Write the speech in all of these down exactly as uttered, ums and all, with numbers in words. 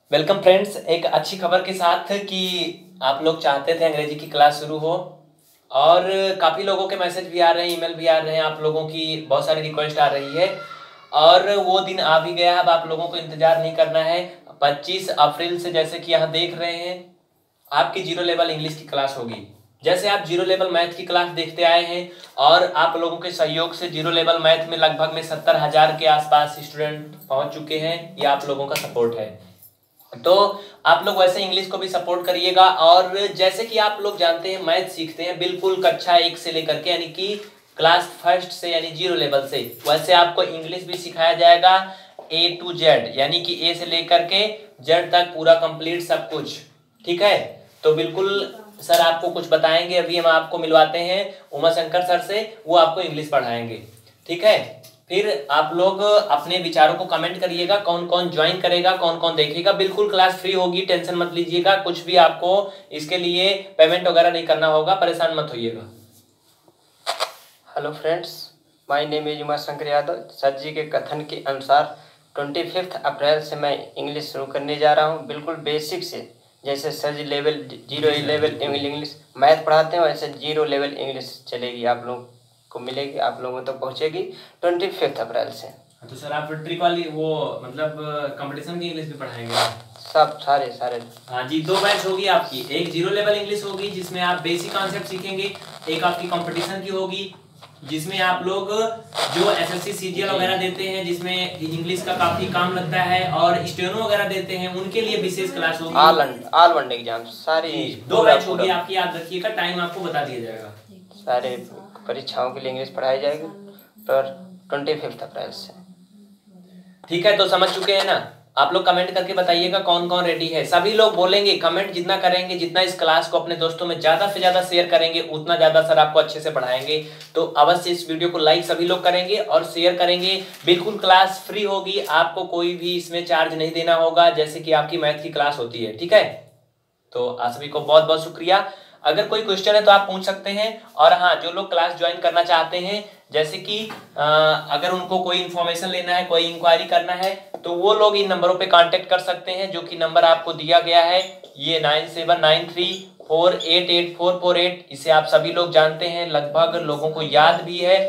Welcome friends, एक अच्छी खबर के साथ कि आप लोग चाहते थे अंग्रेजी की क्लास शुरू हो और काफ़ी लोगों के मैसेज भी आ रहे हैं, ईमेल भी आ रहे हैं, आप लोगों की बहुत सारी रिक्वेस्ट आ रही है और वो दिन आ भी गया है। अब आप लोगों को इंतज़ार नहीं करना है। पच्चीस अप्रैल से जैसे कि यहाँ देख रहे हैं आपकी जीरो लेवल इंग्लिश की क्लास होगी। जैसे आप जीरो लेवल मैथ की क्लास देखते आए हैं और आप लोगों के सहयोग से जीरो लेवल मैथ में लगभग में सत्तर हज़ार के आसपास स्टूडेंट पहुँच चुके हैं। ये आप लोगों का सपोर्ट है, तो आप लोग वैसे इंग्लिश को भी सपोर्ट करिएगा। और जैसे कि आप लोग जानते हैं मैथ सीखते हैं बिल्कुल कक्षा एक से लेकर के, यानी कि क्लास फर्स्ट से यानी जीरो लेवल से, वैसे आपको इंग्लिश भी सिखाया जाएगा ए टू जेड, यानी कि ए से लेकर के जेड तक पूरा कंप्लीट सब कुछ। ठीक है, तो बिल्कुल सर आपको कुछ बताएंगे। अभी हम आपको मिलवाते हैं उमा शंकर सर से, वो आपको इंग्लिश पढ़ाएंगे। ठीक है, फिर आप लोग अपने विचारों को कमेंट करिएगा, कौन कौन ज्वाइन करेगा, कौन कौन देखेगा। बिल्कुल क्लास फ्री होगी, टेंशन मत लीजिएगा, कुछ भी आपको इसके लिए पेमेंट वगैरह नहीं करना होगा, परेशान मत होइएगा। Hello friends, my name is Uma Shankar Yadav. Sir ji के कथन के अनुसार ट्वेंटी फिफ्थ अप्रैल से मैं इंग्लिश शुरू करने जा रहा हूँ, बिल्कुल बेसिक से। जैसे sir ji level zero level English math पढ़ाते हैं, वैसे जीरो लेवल इंग्लिश चलेगी, आप लोग को मिलेगी, आप लोगों तक तो पहुँचेगी ट्वेंटी फिफ्थ अप्रैल से। तो सर आप ट्रिक वाली वो मतलब कंपटीशन की इंग्लिश भी पढ़ाएंगे? सब सारे सारे हाँ जी, दो बैच होगी आपकी। एक जीरो लेवल इंग्लिश होगी जिसमें आप बेसिक कॉन्सेप्ट सीखेंगे, एक आपकी कंपटीशन की होगी जिसमें आप लोग जो एसएससी सीजीएल वगैरह देते हैं, जिसमें इंग्लिश का काफी काम लगता है, और स्टेनो वगैरह देते हैं, उनके लिए विशेष क्लास होगी। ऑल ऑल वन एग्जाम सारी दो बैच होगी आपकी, याद रखिएगा, टाइम आपको बता दिया जाएगा। सारे परीक्षाओं के लिए इंग्लिश पढ़ाई जाएगी पर ट्वेंटी फिफ्थ अप्रैल से। ठीक है, तो समझ चुके हैं ना? आप लोग कमेंट करके बताइएगा कौन कौन रेडी है। सभी लोग बोलेंगे, कमेंट जितना करेंगे, जितना इस क्लास को अपने दोस्तों में ज्यादा से ज्यादा शेयर करेंगे, उतना ज्यादा सर आपको अच्छे से पढ़ाएंगे। तो अवश्य इस वीडियो को लाइक सभी लोग करेंगे और शेयर करेंगे। बिल्कुल क्लास फ्री होगी, आपको कोई भी इसमें चार्ज नहीं देना होगा, जैसे कि आपकी मैथ की क्लास होती है। ठीक है, तो आप सभी को बहुत बहुत शुक्रिया। अगर कोई क्वेश्चन है तो आप पूछ सकते हैं। और हाँ, जो लोग क्लास ज्वाइन करना चाहते हैं, जैसे कि आ, अगर उनको कोई इन्फॉर्मेशन लेना है, कोई इंक्वायरी करना है, तो वो लोग इन नंबरों पे कांटेक्ट कर सकते हैं, जो कि नंबर आपको दिया गया है, ये nine seven nine three four eight eight four four eight. इसे आप सभी लोग जानते हैं, लगभग लोगों को याद भी है।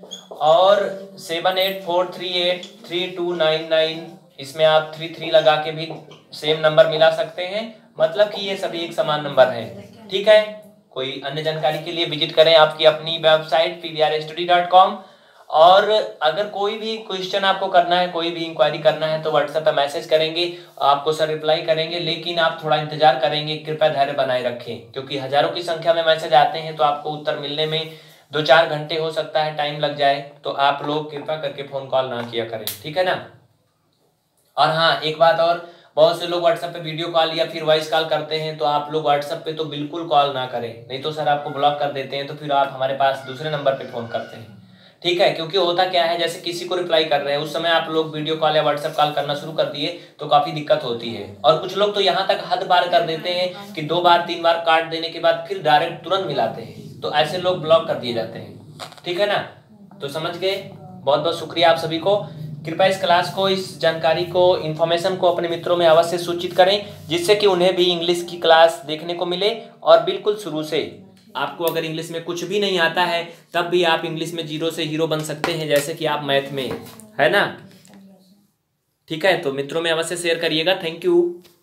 और seven eight four three eight three two nine nine, इसमें आप थ्री थ्री लगा के भी सेम नंबर मिला सकते हैं, मतलब कि ये सभी एक समान नंबर है। ठीक है, कोई अन्य जानकारी के लिए विजिट करें आपकी अपनी website P V R study dot com. और अगर कोई भी क्वेश्चन आपको करना है, कोई भी इंक्वायरी करना है, तो व्हाट्सएप पे मैसेज करेंगे, आपको सर रिप्लाई करेंगे, लेकिन आप थोड़ा इंतजार करेंगे, कृपया धैर्य बनाए रखें, क्योंकि हजारों की संख्या में मैसेज आते हैं, तो आपको उत्तर मिलने में दो चार घंटे हो सकता है टाइम लग जाए। तो आप लोग कृपया करके फोन कॉल ना किया करें, ठीक है ना? और हाँ, एक बात और, बहुत से लोग व्हाट्सएप पे वीडियो कॉल या फिर वॉइस कॉल करते हैं, तो आप लोग व्हाट्सएप पे तो बिल्कुल कॉल ना करें, नहीं तो सर आपको ब्लॉक कर देते हैं, तो फिर आप हमारे पास दूसरे नंबर पे फोन करते हैं। ठीक है, क्योंकि होता क्या है, जैसे किसी को रिप्लाई कर रहे हैं, उस समय आप लोग वीडियो कॉल या व्हाट्सएप कॉल करना शुरू कर दिए, तो काफी दिक्कत होती है। और कुछ लोग तो यहाँ तक हद पार कर देते हैं कि दो बार तीन बार काट देने के बाद फिर डायरेक्ट तुरंत मिलाते हैं, तो ऐसे लोग ब्लॉक कर दिए जाते हैं। ठीक है ना? तो समझ गए, बहुत बहुत शुक्रिया आप सभी को। कृपया इस क्लास को, इस जानकारी को, इन्फॉर्मेशन को अपने मित्रों में अवश्य सूचित करें, जिससे कि उन्हें भी इंग्लिश की क्लास देखने को मिले। और बिल्कुल शुरू से आपको अगर इंग्लिश में कुछ भी नहीं आता है, तब भी आप इंग्लिश में जीरो से हीरो बन सकते हैं, जैसे कि आप मैथ में, है ना? ठीक है, तो मित्रों में अवश्य शेयर करिएगा। Thank you.